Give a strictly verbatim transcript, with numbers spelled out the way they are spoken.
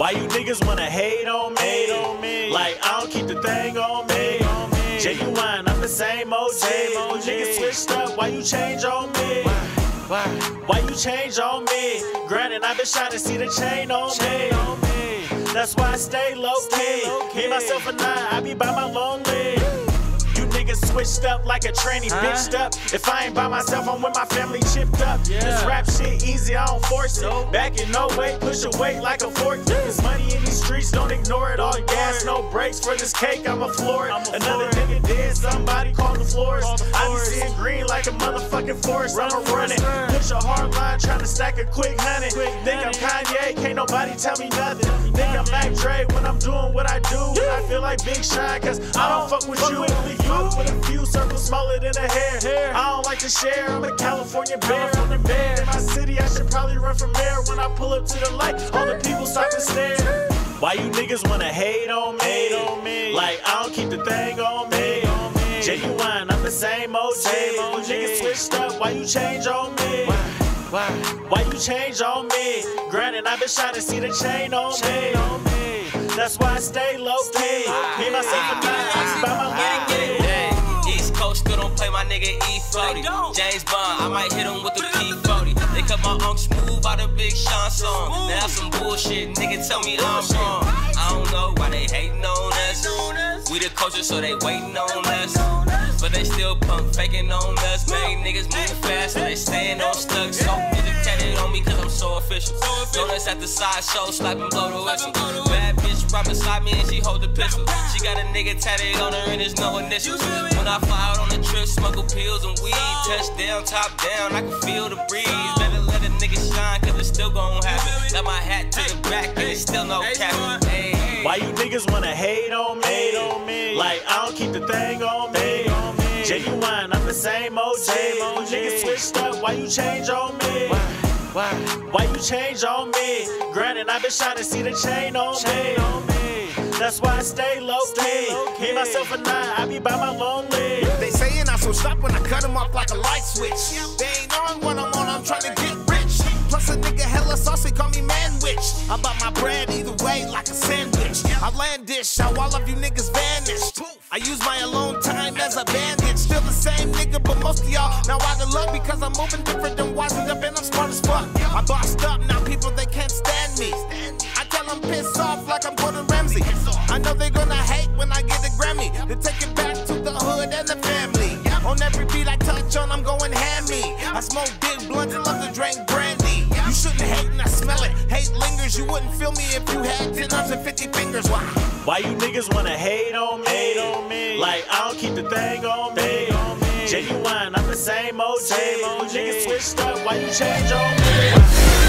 Why you niggas wanna hate on me? Hate on me. Like I don't keep the thing on me. On me. Genuine, I'm the same O G. Same O G. You niggas switched up, why you change on me? Why? Why you change on me? Granted, I've been trying to see the chain on chain me. On me. That's why I stay low key. Low key. Me, myself, and I, I be by my lonely. You niggas switched up like a tranny, huh? Bitched up. If I ain't by myself, I'm with my family chipped up. Yeah. This rap shit easy, I don't force it. Nope. Back in no way, push away like a fork. There's money in these streets, don't ignore it. All gas, no brakes for this cake, I'ma floor it. Another nigga dead, somebody call the floors. I be seeing green like a motherfucking forest. I'ma run it. Push a hard line, trying to stack a quick hundred. Think I'm Kanye, can't nobody tell me nothing. Think I'm Mac Dre when I'm doing what I do. I feel like Big Shine, cause I don't fuck with you. Only fuck with a few circles smaller than a hair. I don't like to share, I'm a California bear. I'm bear. In my city, I should probably run for mayor. When I pull up to the light, all the people stop and stare. Why you niggas wanna hate on me? Hate on me. Like I don't keep the thing on me. On me. Genuine, I'm the same O G. Same O G. Niggas switched up, why you change on me? Why? Why? Why you change on me? Granted, I've been trying to see the chain on chain me. On me. That's why I stay low key. Me, myself, and I, I be by my lonely. East Coast still don't play my nigga E forty. James Bond, I might hit him with the P forty. They cut my unk smooth out a Big Sean song. Now that's some bullshit, nigga tell me I'm wrong. I don't know why they hating on us. We the culture, so they waiting on us. But they still punk faking on us. Made niggas move fast, so they staying on stuck. So educated on me cause I'm so official. Donuts at the side show, slapping blow the whistle. Bad bitch right beside me and she hold the pistol. She got a nigga tatted on her and there's no initials. When I fly out on the trip, smuggle pills and weed. Touchdown, top down, I can feel the breeze. Better let a nigga shine cause it's still gon' happen. Got my hat to the back and it's still no cap. Hey. Why you niggas wanna hate on me? Hate on me. Like I don't keep the thing on me. On me. Genuine, I'm the same O G. Same O G. Niggas switched up, why you change on me? Why? Why? Why you change on me? Granted, I've been trying to see the chain on chain me. On me. That's why I stay low key. Me, myself, and I, I be by my lonely. They saying I'm so sharp when I cut them off like a light switch. They ain't on when I'm on, I'm trying to get rich. Plus a nigga hella saucy, call me manwich. I bought my bread either way like a sandwich. I land dish, how all of you niggas vanished. I use my alone time as a bandage. Still the same nigga, but most of y'all now out of luck because I'm moving different than washing up and I'm smart as fuck. I bossed up, now people they can't stand me. I tell them piss off like I'm Gordon Ramsay. I know they're gonna hate when I get a Grammy. They take it back to the hood and the family. On every beat I touch on, I'm going hammy. I smoke big blunts and love to drink brandy. You shouldn't hate and I smell it. Hate lingers, you wouldn't feel me if you had ten arms and fifty fingers. Why? Why you niggas wanna hate on me? Hate on me. Like I don't keep the thing on me. On me. Genuine, I'm the same O G. Same O G. Niggas switched up, why you change on me?